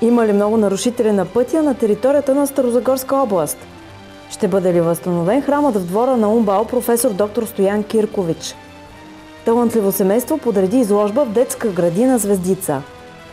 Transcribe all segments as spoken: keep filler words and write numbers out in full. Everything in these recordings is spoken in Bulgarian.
Има ли много нарушители на пътя на територията на Старозагорска област? Ще бъде ли възстановен храмът в двора на УМБАЛ професор доктор Стоян Киркович? Талантливо семейство подреди изложба в детска градина Звездица.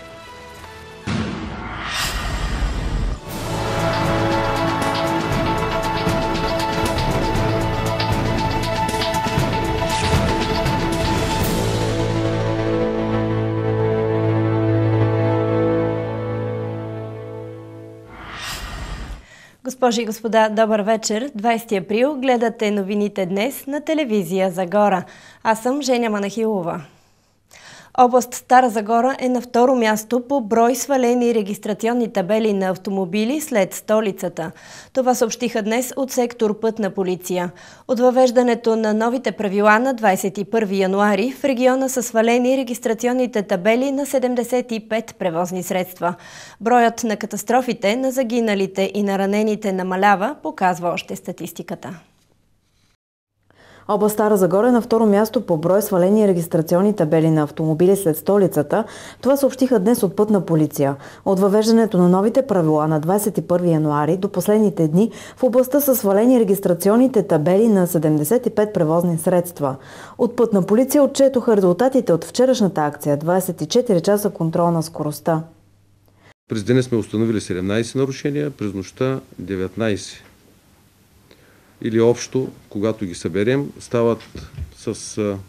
Госпожи и господа, добър вечер. двайсети април гледате новините днес на телевизия Загора. Аз съм Женя Манахилова. Област Стара Загора е на второ място по брой свалени регистрационни табели на автомобили след столицата. Това съобщиха днес от сектор Пътна полиция. От въвеждането на новите правила на двайсет и първи януари в региона са свалени регистрационните табели на седемдесет и пет превозни средства. Броят на катастрофите, на загиналите и на ранените намалява, показва още статистиката. Област Стара Загора е на второ място по брой свалени регистрационни табели на автомобили след столицата. Това съобщиха днес от Пътна полиция. От въвеждането на новите правила на двайсет и първи януари до последните дни в областта са свалени регистрационните табели на седемдесет и пет превозни средства. От Пътна полиция отчетоха резултатите от вчерашната акция двайсет и четири часа контрол на скоростта. През деня сме установили седемнайсет нарушения, през нощта деветнайсет. Или общо, когато ги съберем, стават с а,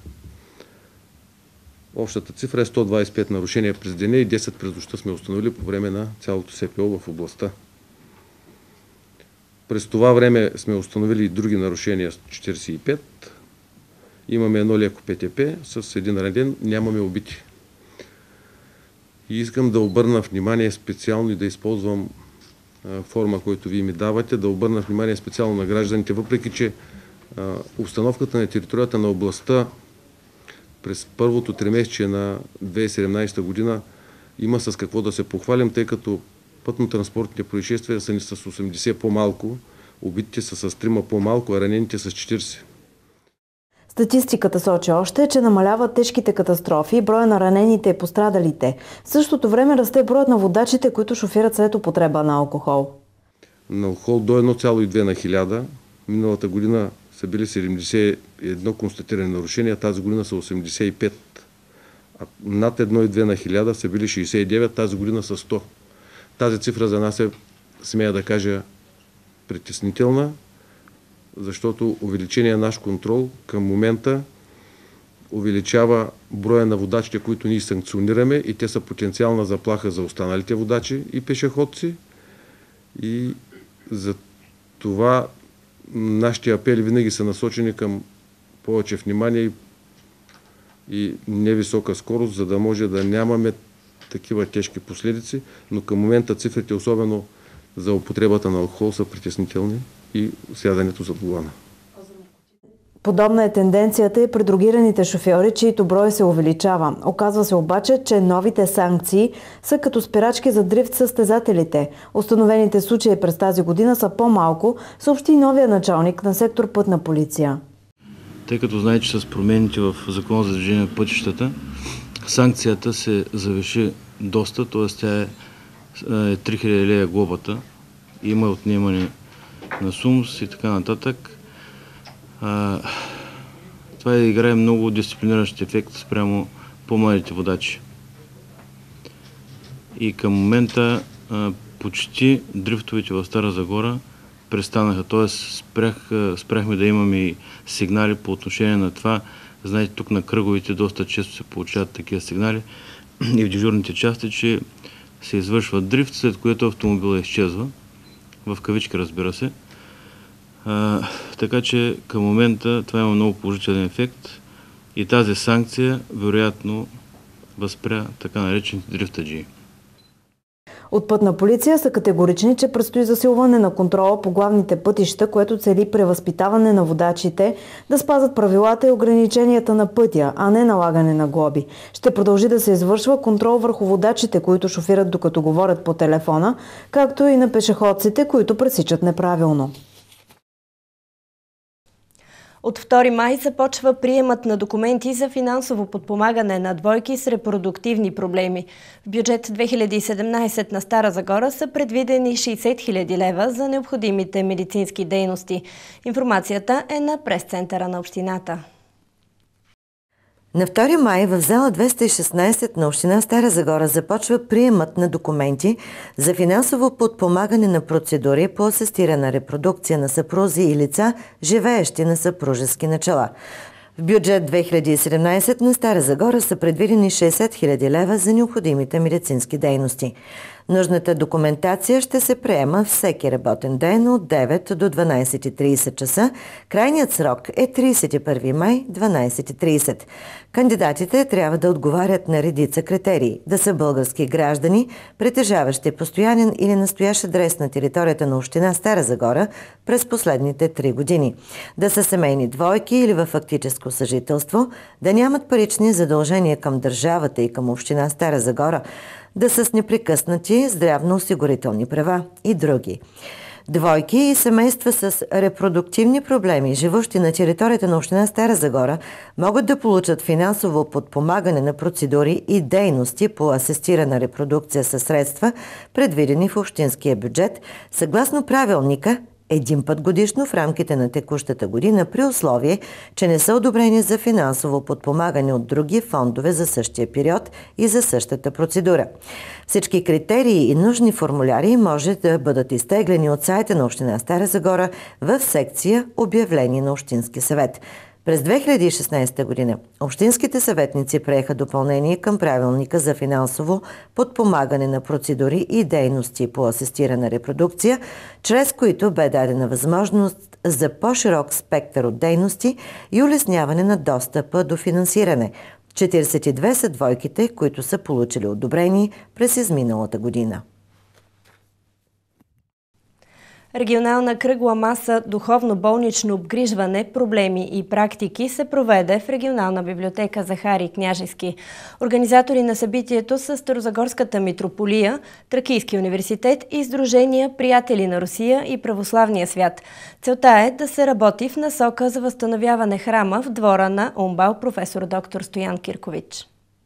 общата цифра е сто двайсет и пет нарушения през деня и десет през нощта сме установили по време на цялото СПО в областта. През това време сме установили и други нарушения с четирийсет и пет. Имаме едно леко ПТП с един ранен, нямаме убити. И искам да обърна внимание специално и да използвам форма, който вие ми давате, да обърна внимание специално на гражданите, въпреки че а, обстановката на територията на областта през първото тримесечие на две хиляди и седемнайсета година има с какво да се похвалим, тъй като пътно-транспортните происшествия са ни с осемдесет по-малко, убитите са с трима по-малко, а ранените с четирийсет. Статистиката сочи още, че намаляват тежките катастрофи, броя на ранените и пострадалите. В същото време расте броят на водачите, които шофират след употреба на алкохол. На алкохол до едно цяло и две на хиляда. Миналата година са били седемдесет и едно констатирани нарушения, тази година са осемдесет и пет. А над едно цяло и две на хиляда са били шейсет и девет, тази година са сто. Тази цифра за нас е, смея да кажа, притеснителна, защото увеличение на наш контрол към момента увеличава броя на водачите, които ние санкционираме, и те са потенциална заплаха за останалите водачи и пешеходци. И за това нашите апели винаги са насочени към повече внимание и, и невисока скорост, за да може да нямаме такива тежки последици, но към момента цифрите, особено за употребата на алкохол, са притеснителни и сядането зад волана. Подобна е тенденцията и при дрогираните шофьори, чието брой се увеличава. Оказва се обаче, че новите санкции са като спирачки за дрифт състезателите. Установените случаи през тази година са по-малко, съобщи новия началник на сектор Пътна полиция. Тъй като знаете, че с промените в Закона за движение на пътищата, санкцията се завиши доста, т.е. тя е три хиляди лева глобата, има отнемане на СУМС и така нататък. А, това играе много дисциплиниращ ефект спрямо по-младите водачи. И към момента а, почти дрифтовете в Стара Загора престанаха, т.е. спрях, спряхме да имаме и сигнали по отношение на това. Знаете, тук на кръговите доста често се получават такива сигнали и в дежурните части, че се извършва дрифт, след което автомобилът изчезва. В кавички, разбира се. А, така че към момента това има много положителен ефект и тази санкция вероятно възпря така наречените дрифтаджии. От Пътна полиция са категорични, че предстои засилване на контрола по главните пътища, което цели превъзпитаване на водачите да спазват правилата и ограниченията на пътя, а не налагане на глоби. Ще продължи да се извършва контрол върху водачите, които шофират докато говорят по телефона, както и на пешеходците, които пресичат неправилно. От втори май започва приемът на документи за финансово подпомагане на двойки с репродуктивни проблеми. В бюджет две хиляди и седемнадесет на Стара Загора са предвидени шейсет хиляди лева за необходимите медицински дейности. Информацията е на прес-центъра на общината. На втори май в зала двеста и шестнадесет на община Стара Загора започва приемът на документи за финансово подпомагане на процедури по асистирана репродукция на съпрузи и лица, живеещи на съпружески начала. В бюджет две хиляди и седемнадесет на Стара Загора са предвидени шейсет хиляди лева за необходимите медицински дейности. Нужната документация ще се приема всеки работен ден от девет до дванадесет и тридесет часа. Крайният срок е тридесет и първи май, дванадесет и тридесет. Кандидатите трябва да отговарят на редица критерии: да са български граждани, притежаващи постоянен или настоящ адрес на територията на община Стара Загора през последните три години, да са семейни двойки или във фактическо съжителство, да нямат парични задължения към държавата и към община Стара Загора, да са с непрекъснати здравноосигурителни права и други. Двойки и семейства с репродуктивни проблеми, живущи на територията на община Стара Загора, могат да получат финансово подпомагане на процедури и дейности по асистирана репродукция със средства, предвидени в общинския бюджет, съгласно правилника, един път годишно в рамките на текущата година, при условие, че не са одобрени за финансово подпомагане от други фондове за същия период и за същата процедура. Всички критерии и нужни формуляри може да бъдат изтеглени от сайта на община Стара Загора в секция "Обявление на Общински съвет". През две хиляди и шестнадесета година общинските съветници приеха допълнение към правилника за финансово подпомагане на процедури и дейности по асистирана репродукция, чрез които бе дадена възможност за по-широк спектър от дейности и улесняване на достъпа до финансиране. четиридесет и две са двойките, които са получили одобрение през изминалата година. Регионална кръгла маса "Духовно-болнично обгрижване, проблеми и практики" се проведе в регионална библиотека Захари Княжески. Организатори на събитието са Старозагорската митрополия, Тракийски университет и Сдружения "Приятели на Русия" и Православния свят. Целта е да се работи в насока за възстановяване храма в двора на УМБАЛ професор доктор Стоян Киркович.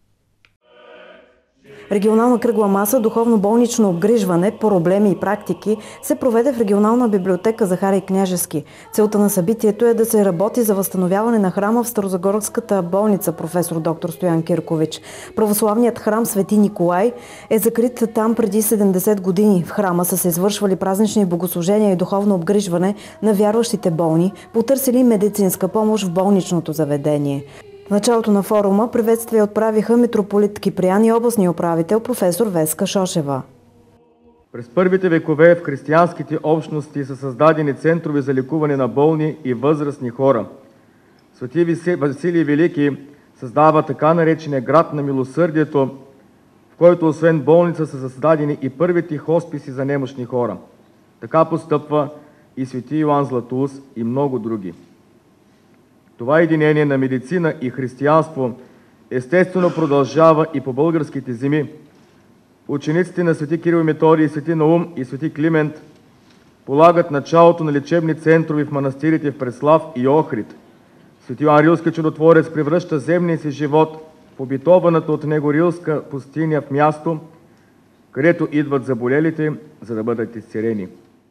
Регионална кръгла маса "Духовно-болнично обгрижване, проблеми и практики" се проведе в регионална библиотека Захари Княжески. Целта на събитието е да се работи за възстановяване на храма в Старозагорската болница професор доктор Стоян Киркович. Православният храм Свети Николай е закрит там преди седемдесет години. В храма са се извършвали празнични богослужения и духовно обгрижване на вярващите болни, потърсили медицинска помощ в болничното заведение. В началото на форума приветствие отправиха митрополит Киприян и областния управител професор Веска Шошева. През първите векове в християнските общности са създадени центрове за лекуване на болни и възрастни хора. Свети Василий Велики създава така наречения град на милосърдието, в който освен болница са създадени и първите хосписи за немощни хора. Така постъпва и свети Йоан Златоус и много други. Това единение на медицина и християнство естествено продължава и по българските земи. Учениците на свети Кирил и Методий, свети Наум и свети Климент полагат началото на лечебни центрове в манастирите в Преслав и Охрид. Свети Йоан Рилски чудотворец превръща земния си живот в обитованата от него Рилска пустиня в място, където идват заболелите, за да бъдат изцелени.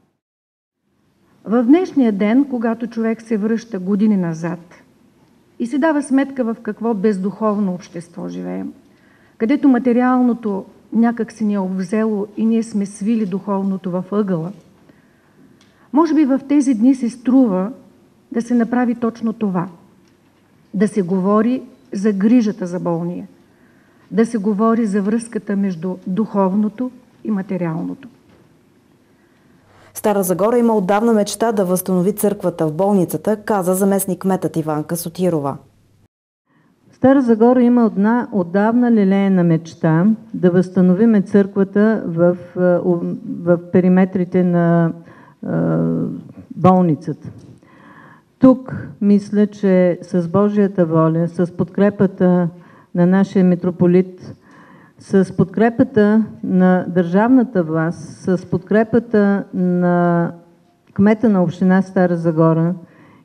В днешния ден, когато човек се връща години назад и си дава сметка в какво бездуховно общество живеем, където материалното някак си ни е обвзело и ние сме свили духовното в ъгъла, може би в тези дни се струва да се направи точно това. Да се говори за грижата за болния, да се говори за връзката между духовното и материалното. Стара Загора има отдавна мечта да възстанови църквата в болницата, каза заместник-кметът Иванка Сотирова. Стара Загора има една отдавна лелеяна мечта да възстановиме църквата в, в периметрите на е, болницата. Тук мисля, че с Божията воля, с подкрепата на нашия митрополит, с подкрепата на държавната власт, с подкрепата на кмета на община Стара Загора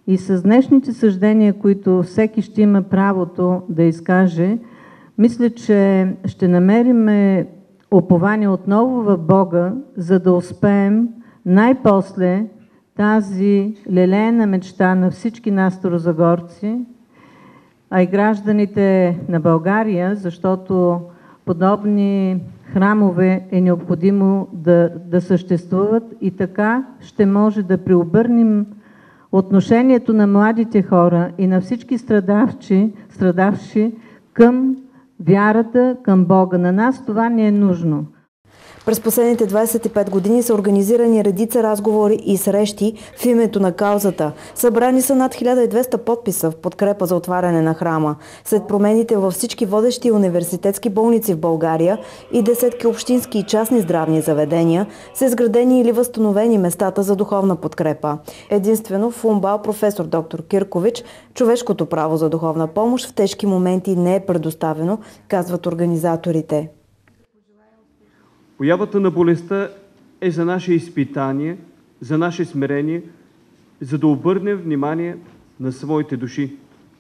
И с днешните съждения, които всеки ще има правото да изкаже, мисля, че ще намерим упование отново в Бога, за да успеем най-после тази лелеяна мечта на всички нас старозагорци, а и гражданите на България, защото подобни храмове е необходимо да, да съществуват и така ще може да преобърнем отношението на младите хора и на всички страдавши, страдавши към вярата, към Бога. На нас това не е нужно. През последните двадесет и пет години са организирани редица разговори и срещи в името на каузата. Събрани са над хиляда и двеста подписа в подкрепа за отваряне на храма. След промените във всички водещи университетски болници в България и десетки общински и частни здравни заведения са изградени или възстановени местата за духовна подкрепа. Единствено в УМБАЛ професор доктор Киркович човешкото право за духовна помощ в тежки моменти не е предоставено, казват организаторите. Появата на болестта е за наше изпитание, за наше смирение, за да обърнем внимание на своите души.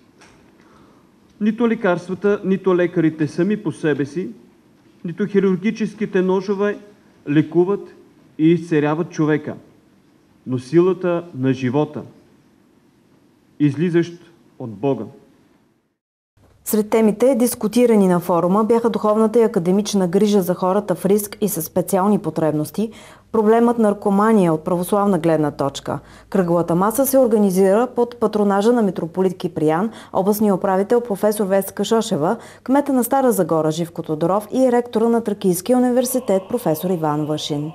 Нито лекарствата, нито лекарите сами по себе си, нито хирургическите ножове лекуват и изцеляват човека, но силата на живота, излизащ от Бога. Сред темите, дискутирани на форума, бяха духовната и академична грижа за хората в риск и със специални потребности, проблемът наркомания от православна гледна точка. Кръглата маса се организира под патронажа на митрополит Киприян, областния управител професор Веска Шошева, кмета на Стара Загора Живко Тодоров и ректора на Тракийския университет професор Иван Вашин.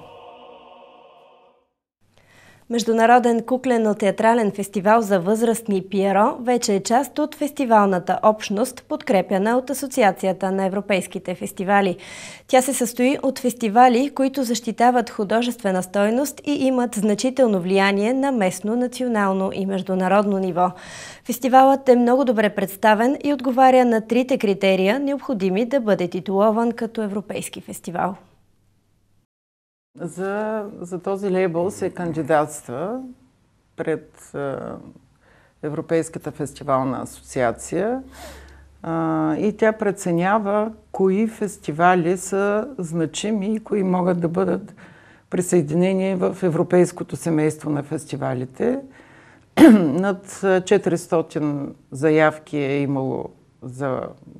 Международен куклено-театрален фестивал за възрастни Пиеро вече е част от фестивалната общност, подкрепяна от Асоциацията на европейските фестивали. Тя се състои от фестивали, които защитават художествена стойност и имат значително влияние на местно, национално и международно ниво. Фестивалът е много добре представен и отговаря на трите критерия, необходими да бъде титулован като европейски фестивал. За, за този лейбъл се кандидатства пред е, Европейската фестивална асоциация е, и тя преценява кои фестивали са значими и кои могат да бъдат присъединени в европейското семейство на фестивалите. Над четиристотин заявки е имало за,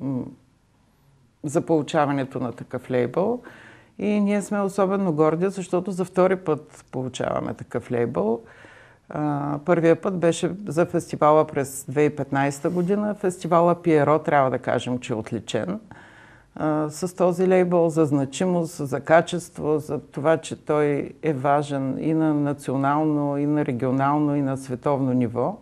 за получаването на такъв лейбъл. И ние сме особено горди, защото за втори път получаваме такъв лейбъл. Първият път беше за фестивала през две хиляди и петнадесета година. Фестивала Пиеро, трябва да кажем, че е отличен. С този лейбъл за значимост, за качество, за това, че той е важен и на национално, и на регионално, и на световно ниво.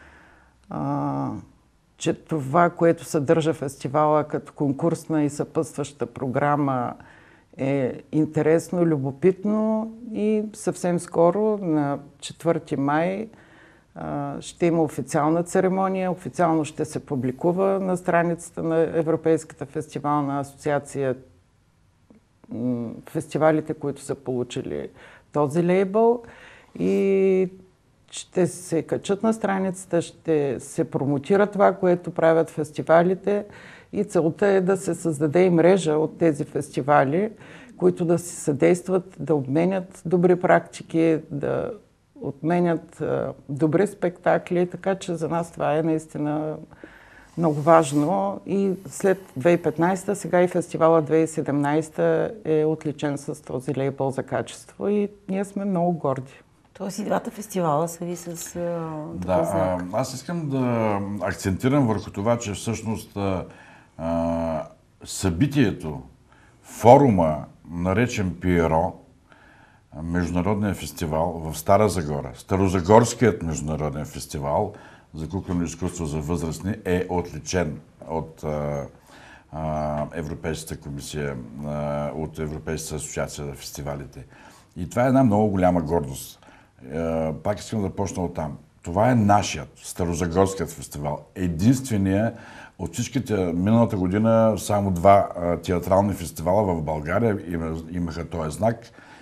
Че това, което съдържа фестивала като конкурсна и съпътстваща програма, е интересно, любопитно и съвсем скоро, на четвърти май, ще има официална церемония. Официално ще се публикува на страницата на Европейската фестивална асоциация фестивалите, които са получили този лейбъл, и ще се качат на страницата, ще се промотира това, което правят фестивалите. И целта е да се създаде и мрежа от тези фестивали, които да си съдействат, да обменят добри практики, да отменят добри спектакли, така че за нас това е наистина много важно. И след две хиляди и петнадесета, сега и фестивала две хиляди и седемнадесета е отличен с този лейбъл за качество и ние сме много горди. Тоест и двата фестивала са ви с такъв да, знак. Аз искам да акцентирам върху това, че всъщност а, събитието, форума, наречен Пиеро, международния фестивал в Стара Загора, Старозагорският международен фестивал за куклено изкуство за възрастни, е отличен от а, а, Европейската комисия, а, от Европейската асоциация за фестивалите. И това е една много голяма гордост. А, пак искам да почна от там. Това е нашият, Старозагорският фестивал. Единственият от всичките, миналата година само два а, театрални фестивала в България имаха този знак.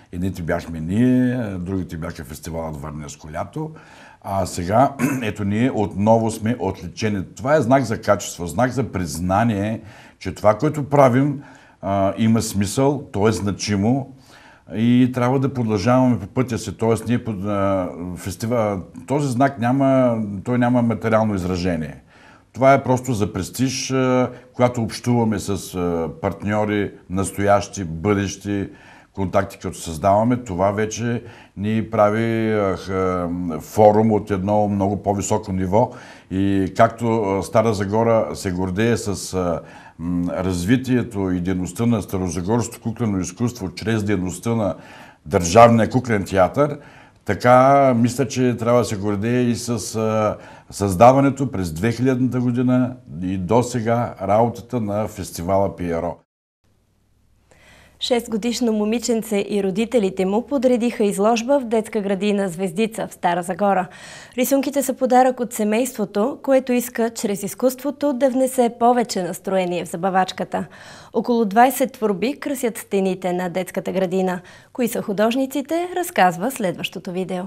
Едните бяхме ние, другите бяха фестивалът Варненско лято. А сега, ето ние отново сме отличени. Това е знак за качество, знак за признание, че това, което правим, а, има смисъл, то е значимо и трябва да продължаваме по пътя си. Тоест, ние под а, фестивал, този знак няма, той няма материално изражение. Това е просто за престиж, а, когато общуваме с а, партньори, настоящи, бъдещи, контакти, като създаваме, това вече ни прави а, форум от едно много по-високо ниво. И както Стара Загора се гордее с а, м, развитието и дейността на старозагорското куклено изкуство чрез дейността на Държавния куклен театър, така мисля, че трябва да се гордее и с а, създаването през две хилядната година и до сега работата на фестивала Пиеро. Шестгодишно момиченце и родителите му подредиха изложба в детска градина Звездица в Стара Загора. Рисунките са подарък от семейството, което иска чрез изкуството да внесе повече настроение в забавачката. Около двайсет творби красят стените на детската градина. Кои са художниците, разказва следващото видео.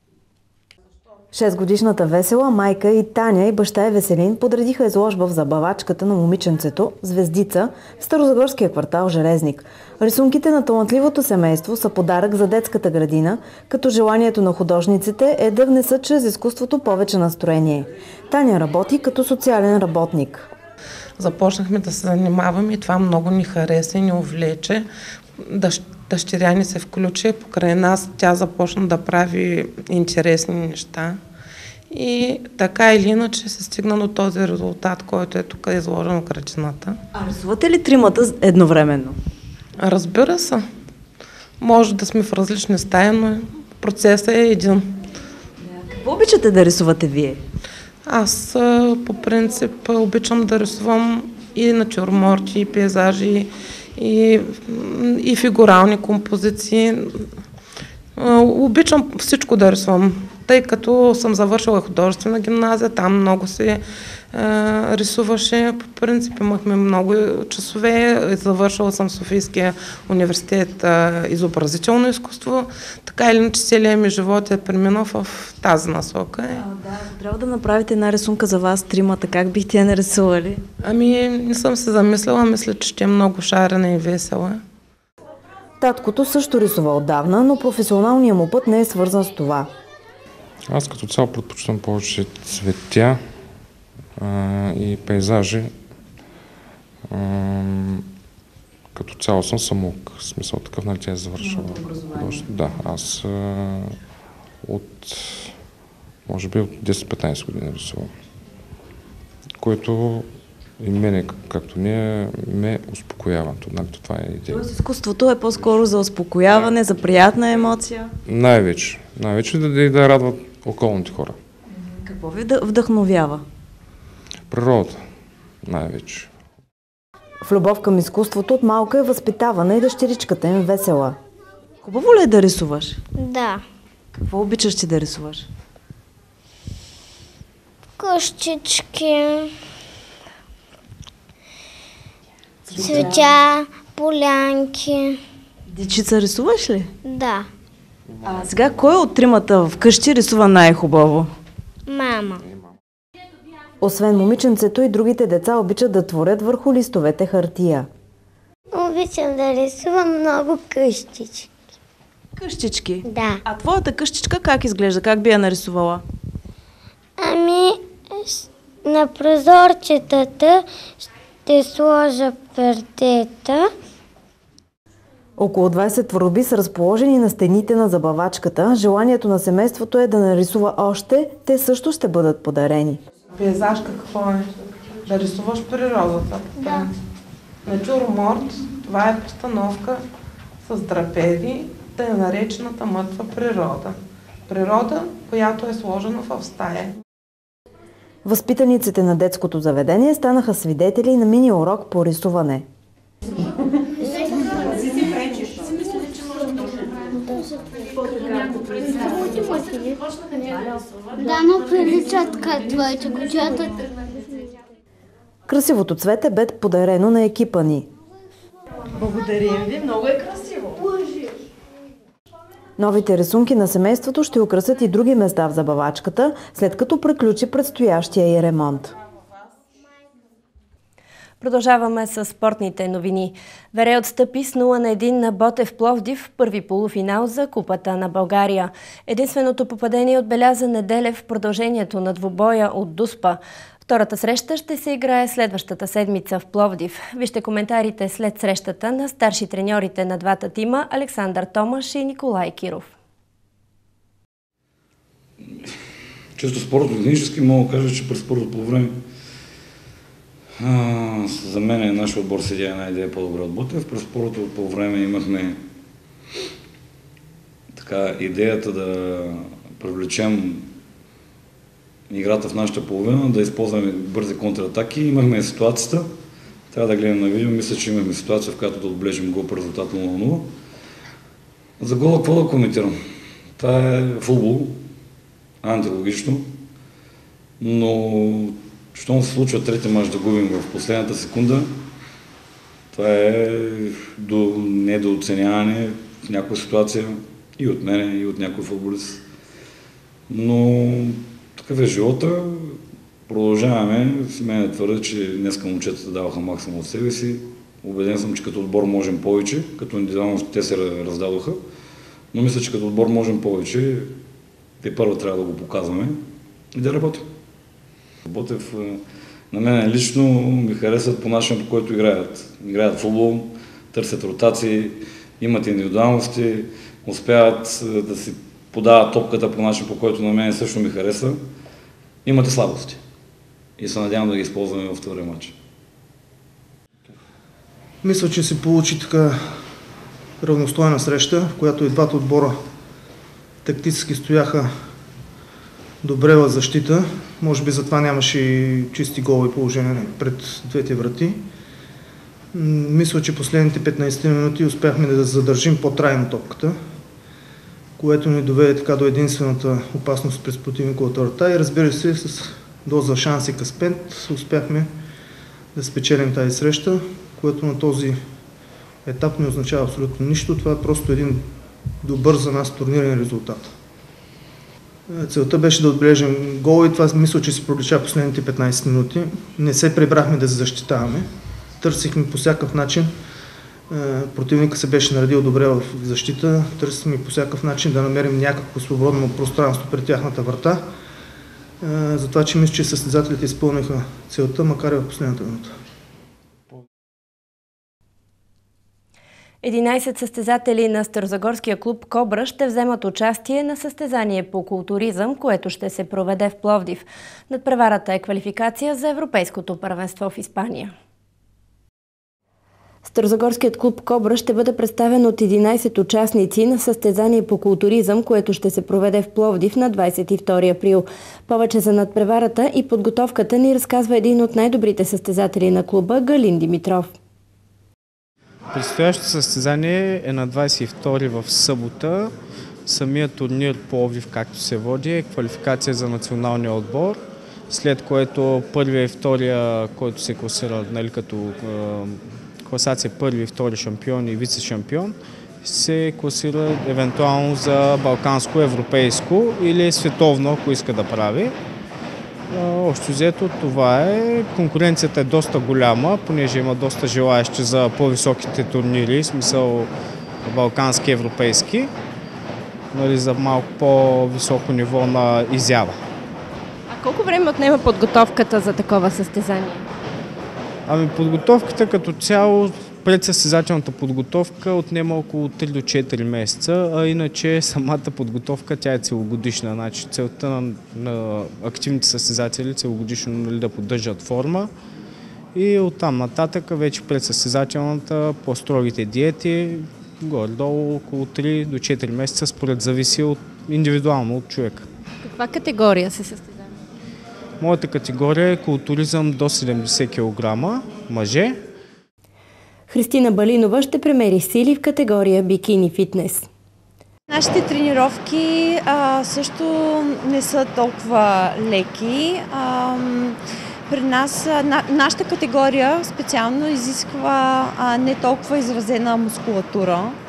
Шестгодишната Весела, майка и Таня и баща е Веселин подредиха изложба в забавачката на момиченцето Звездица в старозагорския квартал Железник. Рисунките на талантливото семейство са подарък за детската градина, като желанието на художниците е да внесат чрез изкуството повече настроение. Таня работи като социален работник. Започнахме да се занимаваме и това много ни хареса и ни увлече. Дъщеря ни се включи покрай нас, тя започна да прави интересни неща. И така или иначе се стигна до този резултат, който е тук изложен в градината. А рисувате ли тримата едновременно? Разбира се. Може да сме в различни стаи, но процесът е един. Какво обичате да рисувате вие? Аз по принцип обичам да рисувам и натюрморти, и пейзажи, и, и фигурални композиции. Обичам всичко да рисувам, тъй като съм завършила художествена гимназия, там много се е, рисуваше. По принцип имахме много часове, завършила съм в Софийския университет е, изобразително изкуство. Така или иначе целият ми живот е преминал в тази насока. А, да, трябва да направите една рисунка за вас тримата, как бихте я нарисували? Ами не съм се замислила, мисля, че ще е много шарена и весела. Таткото също рисува отдавна, но професионалният му път не е свързан с това. Аз като цяло предпочитам повече цветя а, и пейзажи. А, като цяло съм самоук. В смисъл такъв, нали, тя е завършила. Да, аз а, от, може би от десет-петнайсет години рисувам. Което и мене, както ние, ме успокоява. Нали, това е идея. Тоест изкуството е по-скоро за успокояване, за приятна емоция? Най-вече. Най-вече да, да, да радват околните хора. Какво ви вдъхновява? Природата. Най-вече. В любов към изкуството от малка е възпитавана и дъщеричката им Весела. Хубаво ли е да рисуваш? Да. Какво обичаш ти да рисуваш? Къщички, цветя, полянки. Дичица рисуваш ли? Да. А сега кой от тримата вкъщи рисува най-хубаво? Мама. Освен момиченцето и другите деца обичат да творят върху листовете хартия. Обичам да рисувам много къщички. Къщички? Да. А твоята къщичка как изглежда? Как би я нарисувала? Ами, на прозорчетата ще сложа пердета. Около двайсет творби са разположени на стените на забавачката. Желанието на семейството е да нарисува още. Те също ще бъдат подарени. Пейзаж какво е? Да рисуваш природата. Да. Натюрморт, това е постановка с драпери, да е наречената мъртва природа. Природа, която е сложена в стая. Възпитаниците на детското заведение станаха свидетели на мини-урок по рисуване. Да, но приличат към твоите кучета. Красивото цвете бе подарено на екипа ни. Благодарим ви, много е красиво. Новите рисунки на семейството ще украсят и други места в забавачката, след като приключи предстоящия и ремонт. Продължаваме с спортните новини. Вере отстъпи с нула на един на Ботев Пловдив в първи полуфинал за Купата на България. Единственото попадение отбеляза Неделев в продължението на двубоя от Дуспа. Втората среща ще се играе следващата седмица в Пловдив. Вижте коментарите след срещата на старши треньорите на двата тима Александър Томаш и Николай Киров. Често спортно-технически мога да кажа, че през първото по време А, за мен нашия отбор седя една идея по-добре от Ботев. През първото по време имахме така идеята да привлечем играта в нашата половина, да използваме бързи контратаки. Имахме ситуацията, трябва да гледам на видео, мисля, че имахме ситуация, в която да отбележим гол по резултат нула на нула. За гола какво да коментирам? Това е футбол, антилогично, но щом се случва трети мач да губим в последната секунда, това е до недооценяване в някоя ситуация и от мене, и от някой футболист. Но такъв е живота. Продължаваме. С мен твърда, че днеска момчетата даваха максимум от себе си. Убеден съм, че като отбор можем повече, като индивидуално те се раздадоха. Но мисля, че като отбор можем повече. Те първо трябва да го показваме и да работим. Ботев на мен лично ми харесват по начина, по който играят. Играят футбол, търсят ротации, имат индивидуалности, успяват да си подават топката по начин, по който на мен също ми харесва. Имат и слабости. И се надявам да ги използваме във втория матч. Мисля, че се получи така равностойна среща, в която и двата отбора тактически стояха добре в защита. Може би затова нямаше и чисти голови положения пред двете врати. Мисля, че последните петнайсет минути успяхме да задържим по-трайно топката, което ни доведе така до единствената опасност през противниковата врата и разбира се, с доза шанс и къспет успяхме да спечелим тази среща, което на този етап не означава абсолютно нищо. Това е просто един добър за нас турнирен резултат. Целта беше да отбележим гол и това мисля, че се пролича последните петнайсет минути. Не се прибрахме да се защитаваме. Търсихме по всякакъв начин. Противника се беше наредил добре в защита. Търсихме по всякакъв начин да намерим някакво свободно пространство пред тяхната врата. Затова, че мисля, че състезателите изпълниха целта, макар и в последната минута. единайсет състезатели на Старозагорския клуб Кобра ще вземат участие на състезание по културизъм, което ще се проведе в Пловдив. Надпреварата е квалификация за Европейското първенство в Испания. Старозагорският клуб Кобра ще бъде представен от единайсет участници на състезание по културизъм, което ще се проведе в Пловдив на двайсет и втори април. Повече за надпреварата и подготовката ни разказва един от най-добрите състезатели на клуба Галин Димитров. Предстоящото състезание е на двайсет и втори в събота. Самият турнир Пловдив, както се води, е квалификация за националния отбор, след което първия и втория, който се класира, нали, като е, класация първи и втори шампион и вице-шампион, се класира евентуално за балканско, европейско или световно, ако иска да прави. Общо взето това е. Конкуренцията е доста голяма, понеже има доста желаящи за по-високите турнири, в смисъл балкански, европейски, нали, за малко по-високо ниво на изява. А колко време отнема подготовката за такова състезание? Ами подготовката като цяло, предсъстезателната подготовка отнема около три до четири месеца, а иначе самата подготовка тя е целогодишна. Значи целта на, на активните състезатели целогодишно, нали, да поддържат форма и оттам нататък вече предсъстезателната по-строгите диети, горе-долу около три до четири месеца, според зависи от, индивидуално от човека. Каква категория се състезава? Моята категория е културизъм до седемдесет килограма, мъже. Христина Балинова ще премери сили в категория бикини фитнес. Нашите тренировки а, също не са толкова леки. А, при нас на, нашата категория специално изисква а, не толкова изразена мускулатура.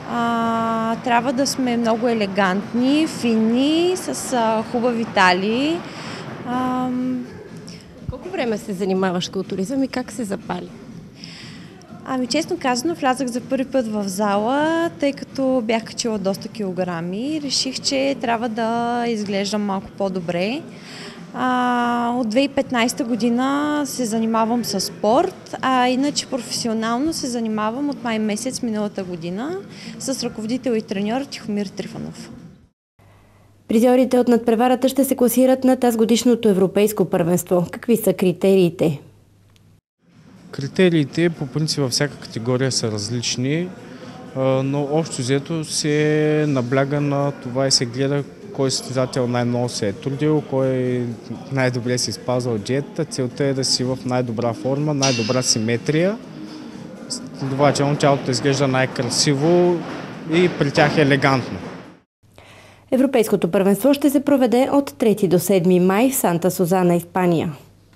А, трябва да сме много елегантни, фини, с а, хубави талии. А, Колко време се занимаваш с културизъм и как се запали? Ами честно казано, влязах за първи път в зала, тъй като бях качила доста килограми. Реших, че трябва да изглеждам малко по-добре. А, от две хиляди и петнадесета година се занимавам с спорт, а иначе професионално се занимавам от май месец миналата година с ръководител и треньор Тихомир Трифанов. Призьорите от надпреварата ще се класират на тазгодишното европейско първенство. Какви са критериите? Критериите по принцип във всяка категория са различни, но общо взето се набляга на това и се гледа кой състезател най-много се е трудил, кой най-добре си спазвал диетата. Целта е да си в най-добра форма, най-добра симетрия. Следователно тялото изглежда най-красиво и при тях е елегантно. Европейското първенство ще се проведе от трети до седми май в Санта Сузана, Испания.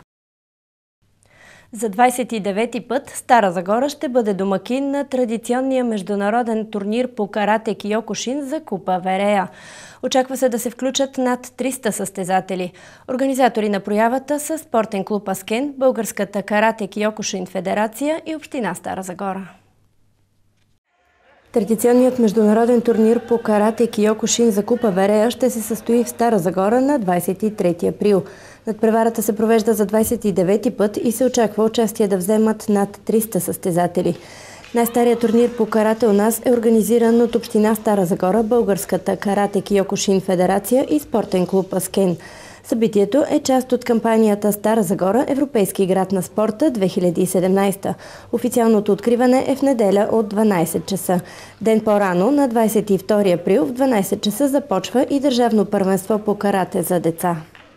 За двадесет и девети път Стара Загора ще бъде домакин на традиционния международен турнир по карате Киокушин за Купа Верея. Очаква се да се включат над триста състезатели. Организатори на проявата са спортен клуб Аскен, Българската карате Киокушин федерация и община Стара Загора. Традиционният международен турнир по карате Киокушин за Купа Верея ще се състои в Стара Загора на двадесет и трети април. Надпреварата се провежда за двадесет и девети път и се очаква участие да вземат над триста състезатели. Най-старият турнир по карате у нас е организиран от община Стара Загора, Българската карате Киокушин федерация и спортен клуб Аскен. Събитието е част от кампанията Стара Загора – Европейски град на спорта две хиляди и седемнадесета. Официалното откриване е в неделя от дванадесет часа. Ден по-рано, на двадесет и втори април, в дванадесет часа започва и държавно първенство по карате за деца.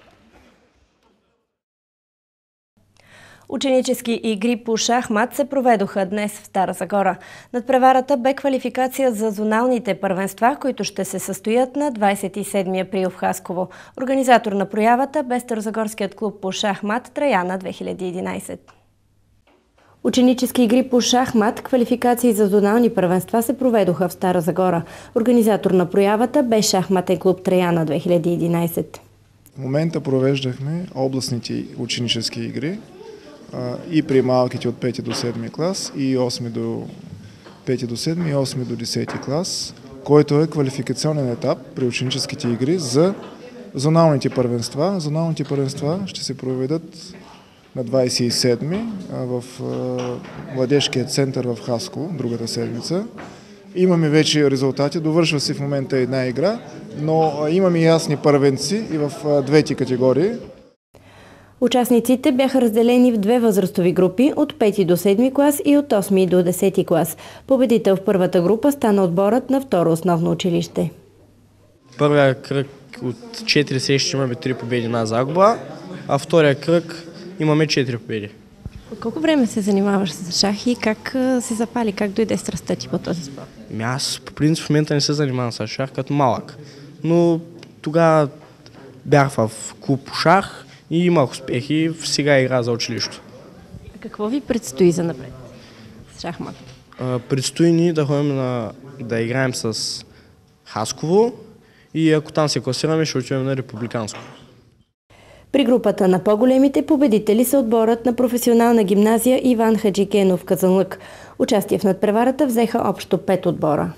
Ученически игри по шахмат се проведоха днес в Стара Загора. Надпреварата бе квалификация за зоналните първенства, които ще се състоят на двадесет и седми април в Хасково. Организатор на проявата бе Старозагорският клуб по шахмат Траяна две хиляди и единадесета. Ученически игри по шахмат, квалификации за зонални първенства се проведоха в Стара Загора. Организатор на проявата бе шахматен клуб Траяна две хиляди и единадесета. В момента провеждахме областните ученически игри и при малките от пети до седми клас, и осми до пети до седми, и осми до десети клас, който е квалификационен етап при ученическите игри за зоналните първенства. Зоналните първенства ще се проведат на двадесет и седми в Младежкия център в Хасково, другата седмица. Имаме вече резултати, довършва се в момента една игра, но имаме ясни първенци и в двете категории. Участниците бяха разделени в две възрастови групи от пети до седми клас и от осми до десети клас. Победител в първата група стана отборът на второ основно училище. Първия кръг от четири срещи имаме три победи на загуба, а втория кръг имаме четири победи. От колко време се занимаваш с шах и как се запали, как дойде страстта ти по този спорт? Аз по принцип в момента не се занимавам с шах като малък, но тогава бях в клуб по шах и имах успехи, сега игра за училището. А какво ви предстои за напред с шахмат? Предстои ни да ходим на, да играем с Хасково и ако там се класираме, ще отидем на републиканско. При групата на по-големите победители са отборът на професионална гимназия Иван Хаджикенов в Казанлък. Участие в надпреварата взеха общо пет отбора.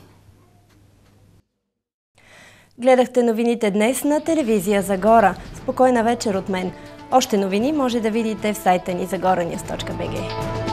Гледахте новините днес на телевизия Загора. Спокойна вечер от мен. Още новини може да видите в сайта ни загора нюз точка би джи.